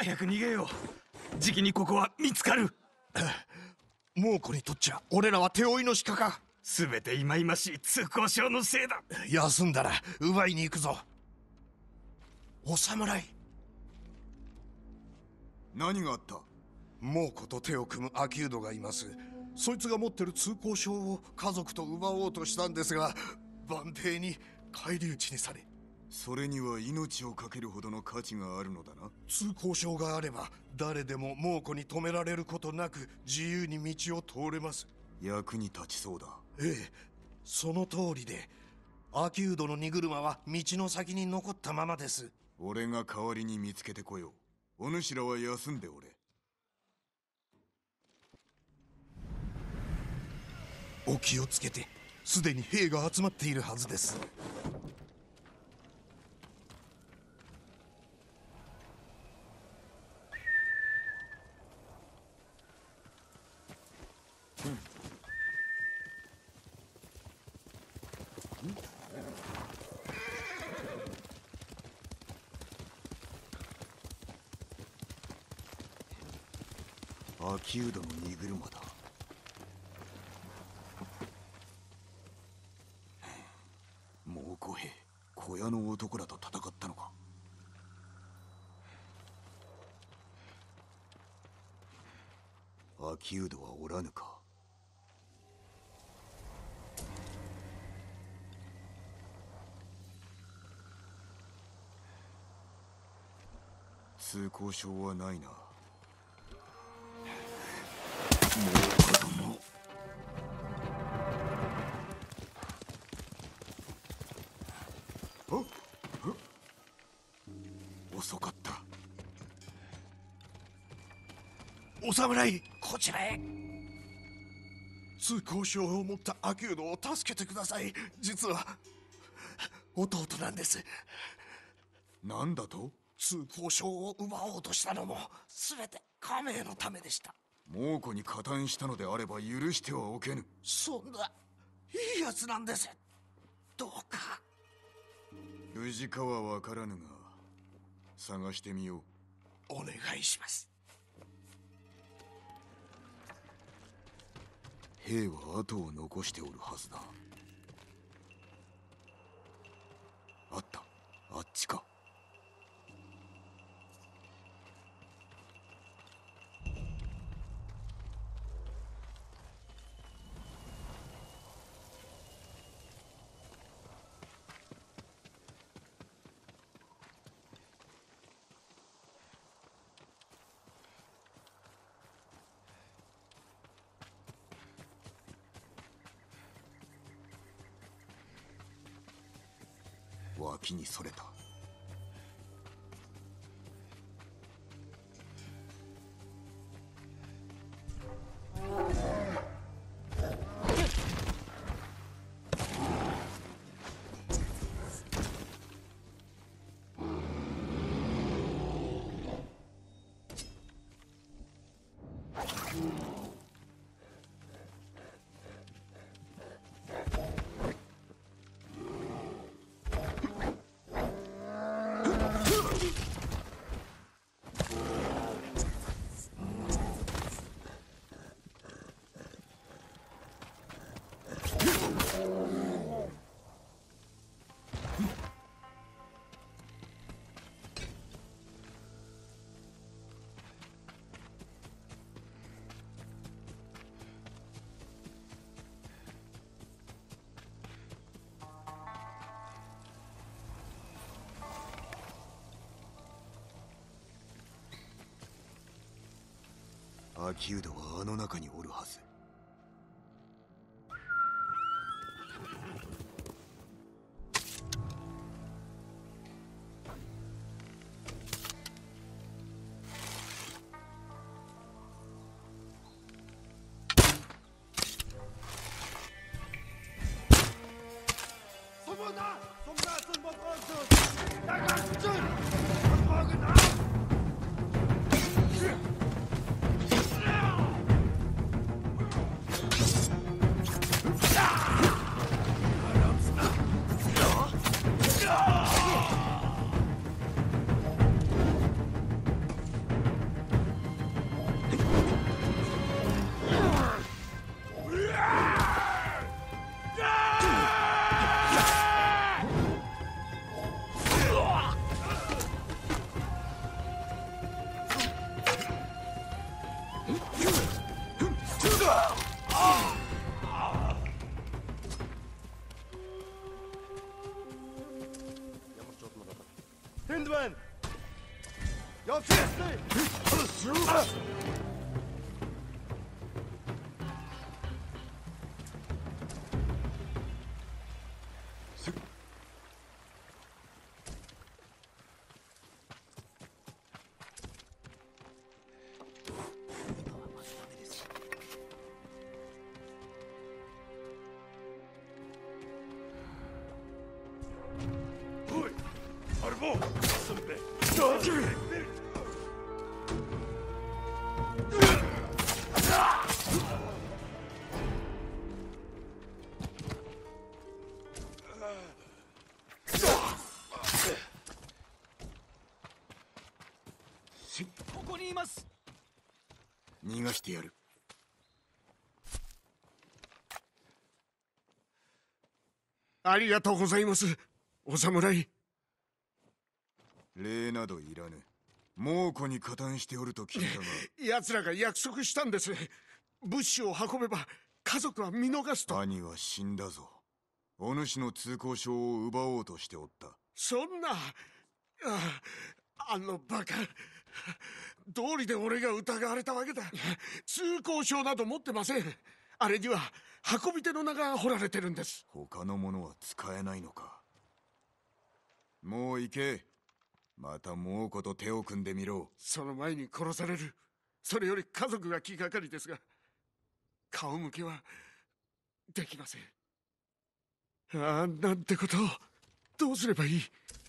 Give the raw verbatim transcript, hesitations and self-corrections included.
早く逃げよう。じきにここは見つかる。 猛虎にとっちゃ俺らは手負いの鹿か。 全て忌々しい通行証のせいだ。 休んだら奪いに行くぞ。お侍。 何があった？ 猛虎と手を組む秋人がいます。そいつが持ってる通行証を家族と奪おうとしたんですが、万兵に返り討ちにされ。 それには命を懸けるほどの価値があるのだな。 通行証があれば誰でも猛虎に止められることなく自由に道を通れます。 役に立ちそうだ。 ええ、その通りで、秋人の荷車は道の先に残ったままです。 俺が代わりに見つけてこよう。お主らは休んでおれ。 お気をつけて。すでに兵が集まっているはずです。 秋人の荷車だ。猛虎兵、小屋の男らと戦ったのか。秋人はおらぬか。通行証はないな。もうかとも。遅かった。 お侍、こちらへ。通行証を持った秋人を助けてください。実は弟なんです。 なんだと？ 通行証を奪おうとしたのも全て家名のためでした。 猛虎に加担したのであれば許してはおけぬ。 そんないいやつなんです。どうか。 無事かは分からぬが探してみよう。お願いします。 兵は後を残しておるはずだ。あった、あっちか。脇にそれた。秋人はあの中におるはず。 Gentlemen! Your fiercely! ここにいます。 逃がしてやる。 ありがとうございます、お侍。 礼などいらぬ。猛虎に加担しておると聞いたが。 奴らが約束したんです。物資を運べば家族は見逃すと。 兄は死んだぞ。お主の通行証を奪おうとしておった。 そんな、ああ、あのバカ。道理で俺が疑われたわけだ。通行証など持ってません。あれには運び手の名が彫られてるんです。 他のものは使えないのか。もう行け。また猛虎と手を組んでみろ。 その前に殺される。それより家族が気がかりですが、顔向けはできません。ああ、なんてことを。どうすればいい。